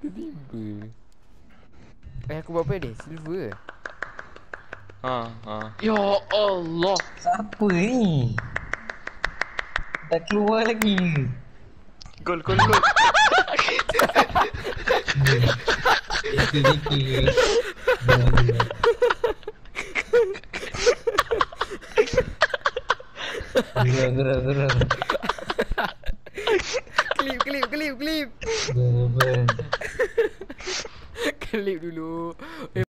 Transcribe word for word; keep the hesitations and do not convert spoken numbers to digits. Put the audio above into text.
Tiba-tiba. Eh aku buat apa ni? Silver. Ha, ha. Ya Allah. Siapa ni? Dah keluar lagi. Gol, gol, gol. Dikit-dikit. Gerak, gerak, gerak. Klip, klip, klip, klip. Gerak, gerak. Klip dulu.